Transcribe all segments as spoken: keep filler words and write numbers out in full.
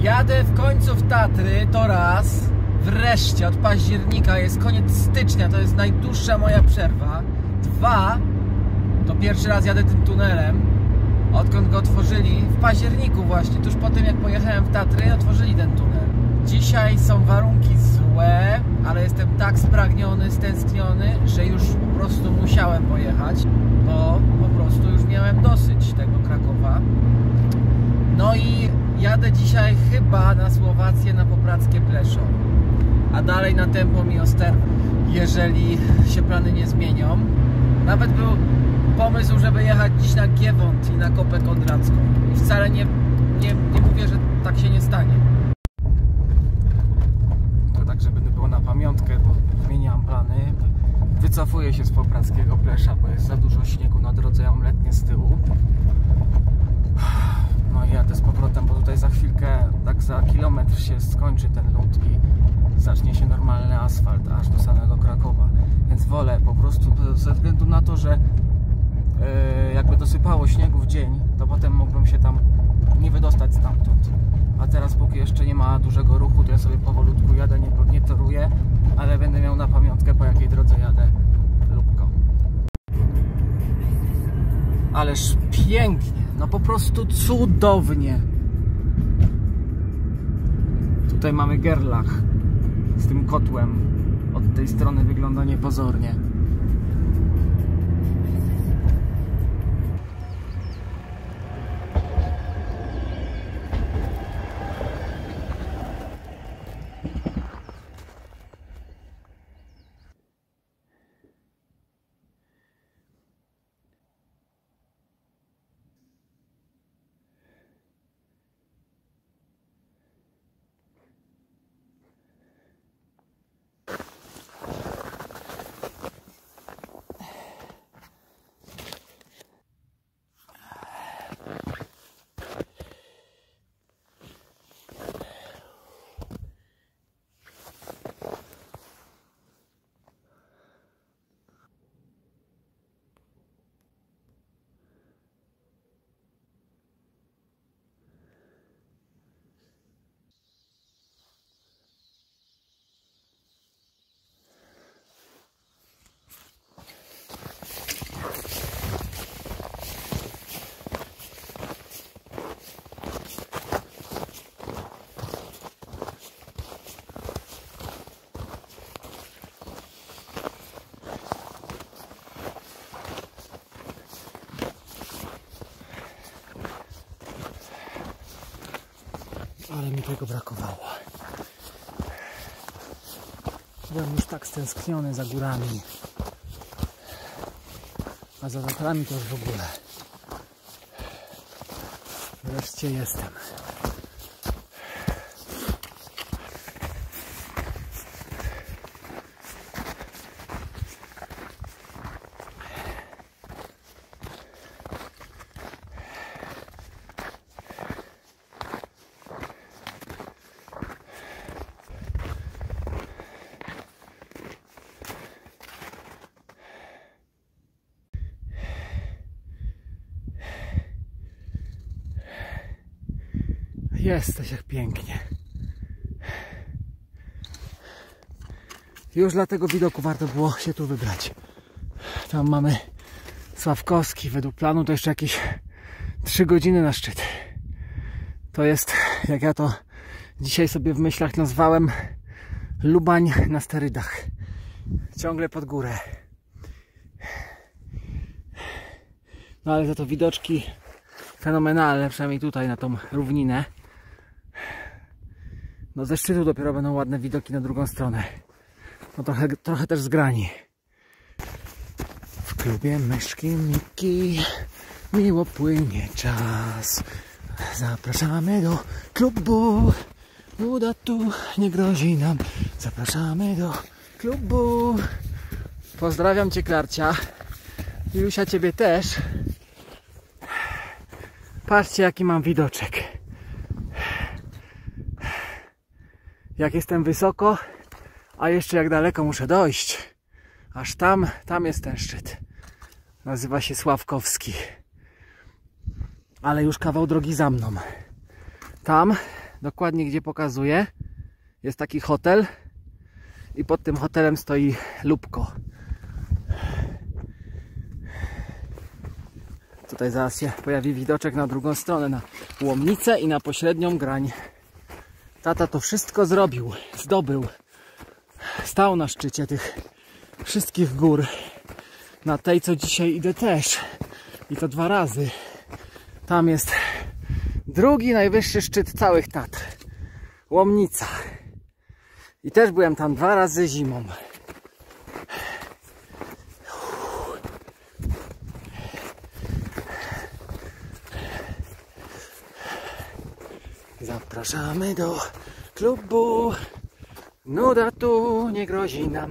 Jadę w końcu w Tatry, to raz. Wreszcie, od października jest koniec stycznia, to jest najdłuższa moja przerwa. Dwa, to pierwszy raz jadę tym tunelem, odkąd go otworzyli, w październiku właśnie, tuż po tym jak pojechałem w Tatry, otworzyli ten tunel. Dzisiaj są warunki złe, ale jestem tak spragniony, stęskniony, że już po prostu musiałem pojechać, bo po prostu już miałem dosyć tego Krakowa. No i jadę dzisiaj chyba na Słowację, na Popradzkie Pleszo, a dalej na Tempo i Osterwę, jeżeli się plany nie zmienią. Nawet był pomysł, żeby jechać dziś na Giewont i na Kopę Kondracką. I wcale nie, nie, nie mówię, że tak się nie stanie. To tak, żeby było na pamiątkę, bo zmieniam plany. Wycofuję się z Popradzkiego Plesza, bo jest za dużo śniegu na drodze, ja mam letnie z tyłu. No i jadę z powrotem, bo tutaj za chwilkę, tak za kilometr się skończy ten lód i zacznie się normalny asfalt aż do samego Krakowa. Więc wolę po prostu, ze względu na to, że yy, jakby dosypało śniegu w dzień, to potem mógłbym się tam nie wydostać stamtąd. A teraz póki jeszcze nie ma dużego ruchu, to ja sobie powolutku jadę, nie, nie toruję, ale będę miał na pamiątkę, po jakiej drodze jadę lubką. Ależ pięknie, no po prostu cudownie. Tutaj mamy Gerlach z tym kotłem. Od tej strony wygląda niepozornie. Ale mi tego brakowało. Byłem już tak stęskniony za górami, a za Tatrami to już w ogóle. Wreszcie jestem. Jesteś jak pięknie. Już dla tego widoku warto było się tu wybrać. Tam mamy Sławkowski. Według planu to jeszcze jakieś trzy godziny na szczyt. To jest, jak ja to dzisiaj sobie w myślach nazwałem, Lubań na sterydach. Ciągle pod górę. No ale za to widoczki fenomenalne, przynajmniej tutaj na tą równinę. No ze szczytu dopiero będą ładne widoki na drugą stronę. No trochę, trochę też zgrani. W klubie myszki Miki miło płynie czas. Zapraszamy do klubu. Nuda tu nie grozi nam. Zapraszamy do klubu. Pozdrawiam Cię, Klarcia. Julia, Ciebie też. Patrzcie, jaki mam widoczek. Jak jestem wysoko, a jeszcze jak daleko muszę dojść. Aż tam, tam jest ten szczyt. Nazywa się Sławkowski. Ale już kawał drogi za mną. Tam dokładnie gdzie pokazuję, jest taki hotel i pod tym hotelem stoi Lubko. Tutaj zaraz się pojawi widoczek na drugą stronę, na Łomnicę i na pośrednią Grań. Tata to wszystko zrobił, zdobył. Stał na szczycie tych wszystkich gór. Na tej, co dzisiaj idę też. I to dwa razy. Tam jest drugi najwyższy szczyt całych Tatr. Łomnica. I też byłem tam dwa razy zimą. Zapraszamy do klubu. Nuda tu nie grozi nam.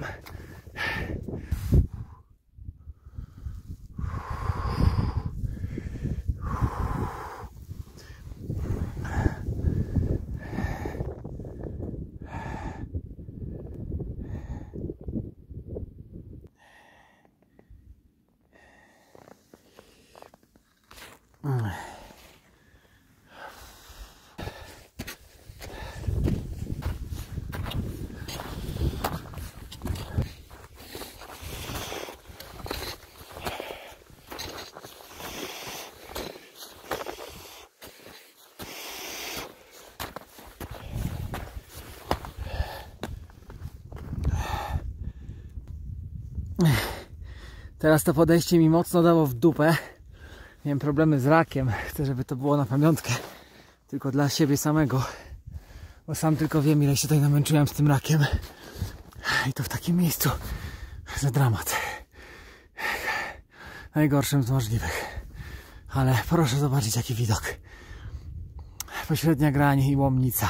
Teraz to podejście mi mocno dało w dupę. Miałem problemy z rakiem. Chcę, żeby to było na pamiątkę. Tylko dla siebie samego. Bo sam tylko wiem, ile się tutaj namęczyłem z tym rakiem. I to w takim miejscu. Za dramat. Najgorszym z możliwych. Ale proszę zobaczyć, jaki widok. Pośrednia Grań i Łomnica.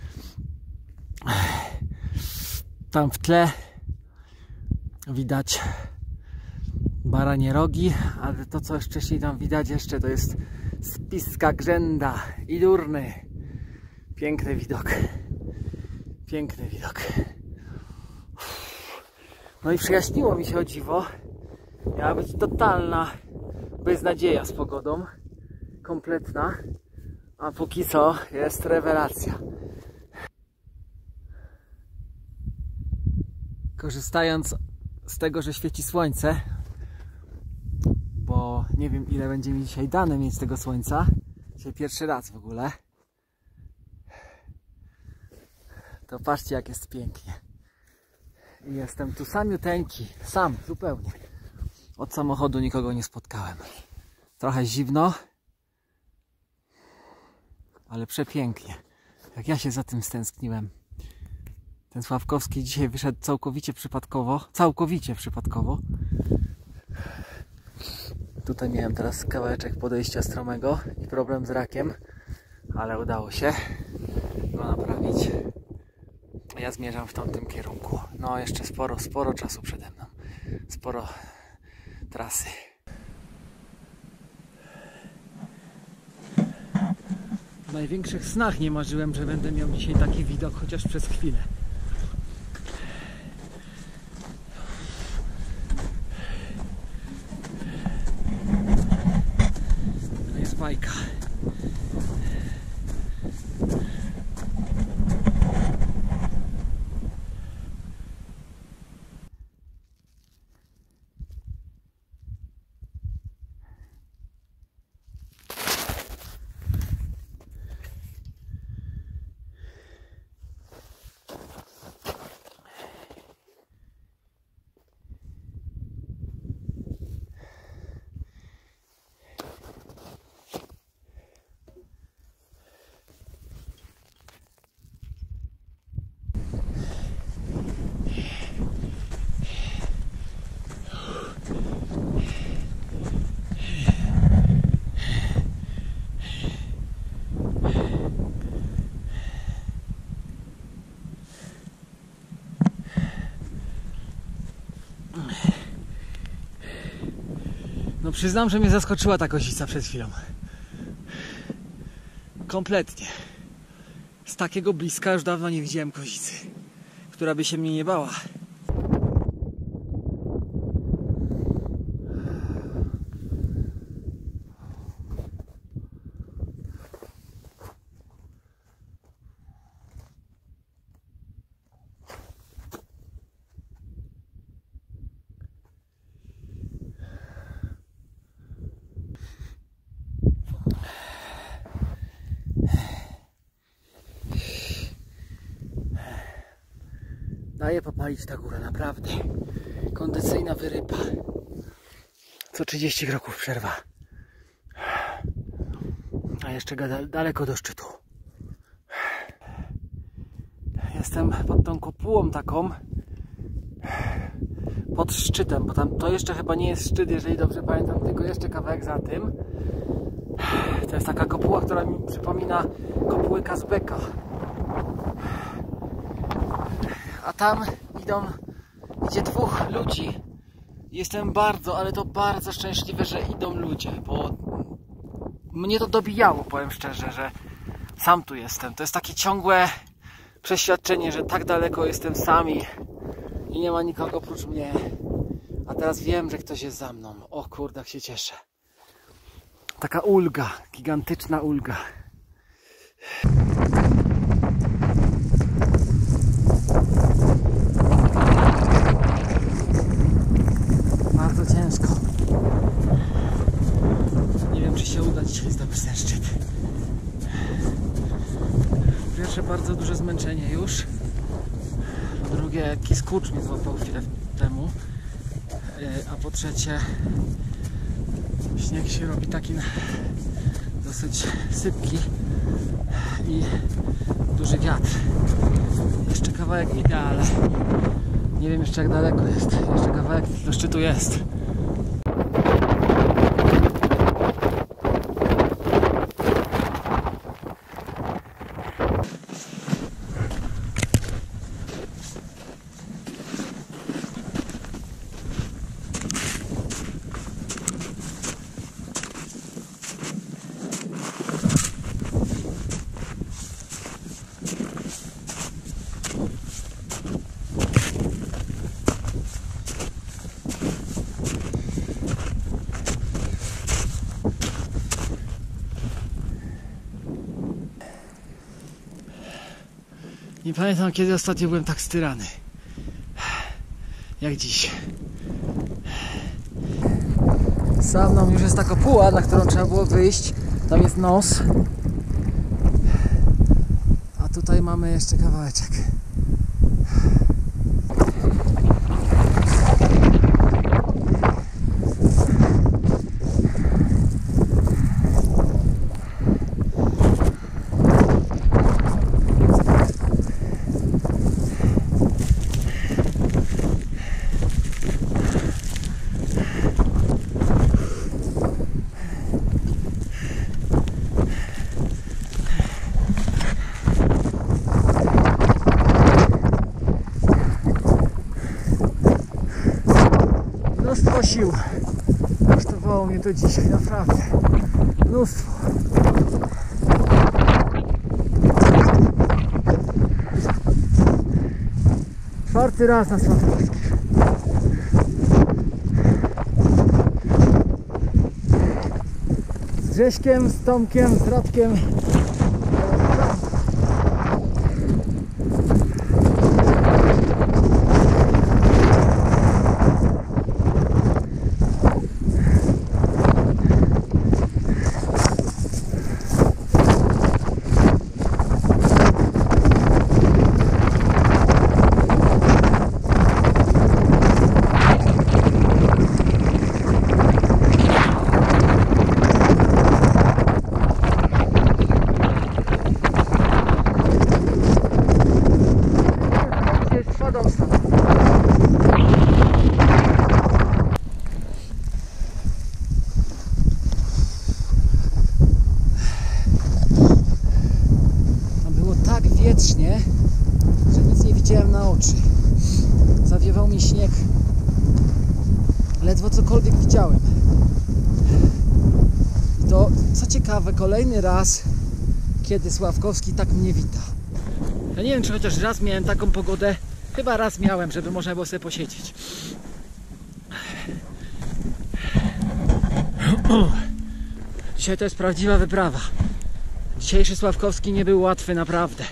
Tam w tle widać Baranie Rogi, ale to, co wcześniej tam widać jeszcze, to jest Spiska Grzęda i Durny. Piękny widok. Piękny widok. No i przyjaśniło mi się, o dziwo. Miała być totalna beznadzieja z pogodą. Kompletna. A póki co jest rewelacja. Korzystając z tego, że świeci słońce, bo nie wiem, ile będzie mi dzisiaj dane mieć tego słońca. Dzisiaj pierwszy raz w ogóle. To patrzcie, jak jest pięknie. I jestem tu samiuteńki, sam, zupełnie. Od samochodu nikogo nie spotkałem. Trochę zimno, ale przepięknie. Jak ja się za tym stęskniłem. Ten Sławkowski dzisiaj wyszedł całkowicie przypadkowo. Całkowicie przypadkowo. Tutaj miałem teraz kawałeczek podejścia stromego i problem z rakiem, ale udało się go naprawić. Ja zmierzam w tamtym kierunku. No jeszcze sporo, sporo czasu przede mną. Sporo trasy. W największych snach nie marzyłem, że będę miał dzisiaj taki widok, chociaż przez chwilę. To jest bajka. No przyznam, że mnie zaskoczyła ta kozica przed chwilą. Kompletnie. Z takiego bliska już dawno nie widziałem kozicy, która by się mnie nie bała. Daje popalić ta góra, naprawdę. Kondycyjna wyrypa. Co trzydzieści kroków przerwa. A jeszcze daleko do szczytu. Jestem pod tą kopułą taką. Pod szczytem, bo tam to jeszcze chyba nie jest szczyt, jeżeli dobrze pamiętam, tylko jeszcze kawałek za tym. To jest taka kopuła, która mi przypomina kopułę Kazbeka. A tam idą, idzie dwóch ludzi. Jestem bardzo, ale to bardzo szczęśliwy, że idą ludzie, bo mnie to dobijało, powiem szczerze, że sam tu jestem. To jest takie ciągłe przeświadczenie, że tak daleko jestem sam i, i nie ma nikogo oprócz mnie. A teraz wiem, że ktoś jest za mną. O kurde, jak się cieszę. Taka ulga, gigantyczna ulga. Bardzo ciężko. Nie wiem, czy się uda dzisiaj zdobyć ten szczyt. Po pierwsze, bardzo duże zmęczenie już. Po drugie, jakiś skurcz mnie złapał chwilę temu. A po trzecie, śnieg się robi taki dosyć sypki i duży wiatr. Jeszcze kawałek idę, ale nie wiem jeszcze jak daleko jest. Jeszcze kawałek do szczytu jest. Nie pamiętam, kiedy ostatnio byłem tak styrany jak dziś. Za mną już jest ta kopuła, na którą trzeba było wyjść. Tam jest nos. A tutaj mamy jeszcze kawałeczek. Mnóstwo sił kosztowało mnie to dzisiaj, naprawdę mnóstwo. Czwarty raz na Sławkowskich. Z Grześkiem, z Tomkiem, z Radkiem. Wietrznie, że nic nie widziałem na oczy. Zawiewał mi śnieg. Ledwo cokolwiek widziałem. I to, co ciekawe, kolejny raz, kiedy Sławkowski tak mnie wita. Ja nie wiem, czy chociaż raz miałem taką pogodę. Chyba raz miałem, żeby można było sobie posiedzieć. Dzisiaj to jest prawdziwa wyprawa. Dzisiejszy Sławkowski nie był łatwy, naprawdę.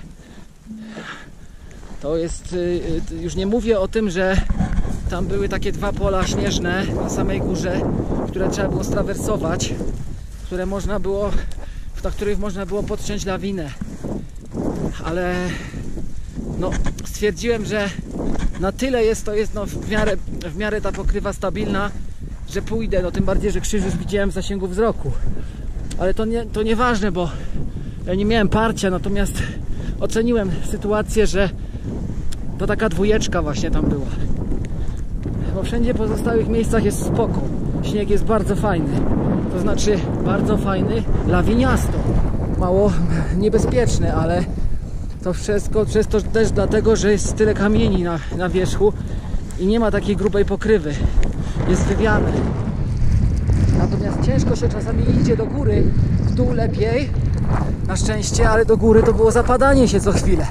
To jest, już nie mówię o tym, że tam były takie dwa pola śnieżne na samej górze, które trzeba było strawersować, które można było, na których można było podciąć lawinę. Ale no, stwierdziłem, że na tyle jest to jest no, w, miarę, w miarę ta pokrywa stabilna, że pójdę, no tym bardziej, że krzyż już widziałem w zasięgu wzroku. Ale to, nie, to nieważne, bo ja nie miałem parcia, natomiast oceniłem sytuację, że to taka dwójeczka właśnie tam była. Bo wszędzie w pozostałych miejscach jest spoko. Śnieg jest bardzo fajny. To znaczy bardzo fajny, lawiniasto. Mało niebezpieczny, ale to wszystko przez to też dlatego, że jest tyle kamieni na, na wierzchu i nie ma takiej grubej pokrywy. Jest wywiane. Natomiast ciężko się czasami idzie do góry, w dół lepiej, na szczęście, ale do góry to było zapadanie się co chwilę.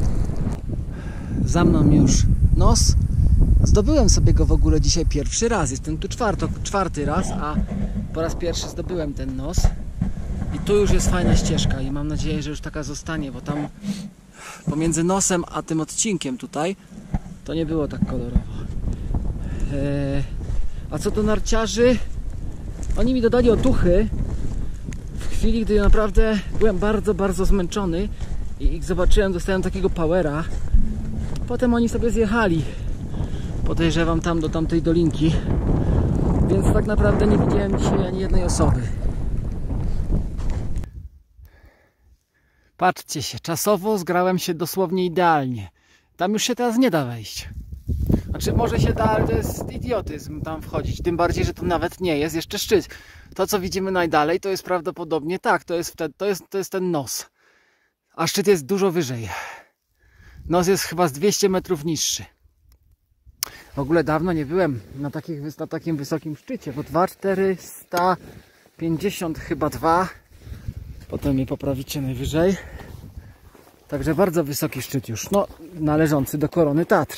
Za mną już nos. Zdobyłem sobie go w ogóle dzisiaj pierwszy raz. Jestem tu czwarto, czwarty raz, a po raz pierwszy zdobyłem ten nos. I tu już jest fajna ścieżka i mam nadzieję, że już taka zostanie, bo tam pomiędzy nosem a tym odcinkiem tutaj to nie było tak kolorowo. Eee, a co do narciarzy, oni mi dodali otuchy w chwili, gdy naprawdę byłem bardzo, bardzo zmęczony i ich zobaczyłem, dostałem takiego powera. Potem oni sobie zjechali, podejrzewam, tam do tamtej dolinki, więc tak naprawdę nie widziałem dzisiaj ani jednej osoby. Patrzcie się, czasowo zgrałem się dosłownie idealnie. Tam już się teraz nie da wejść. Znaczy może się da, ale to jest idiotyzm tam wchodzić. Tym bardziej, że to nawet nie jest jeszcze szczyt. To co widzimy najdalej to jest prawdopodobnie tak, to jest, to jest, to jest ten nos. A szczyt jest dużo wyżej. Nos jest chyba z dwieście metrów niższy. W ogóle dawno nie byłem na, takich, na takim wysokim szczycie, bo dwa tysiące czterysta pięćdziesiąt chyba dwa. Potem mnie poprawicie najwyżej. Także bardzo wysoki szczyt już. No, należący do korony Tatr.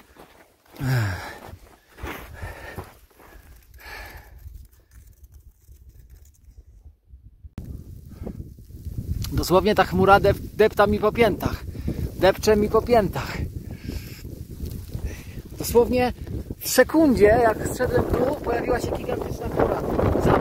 Dosłownie ta chmura dep depta mi po piętach. Depcze mi po piętach. Dosłownie w sekundzie, jak zszedłem tu, pojawiła się gigantyczna chmura za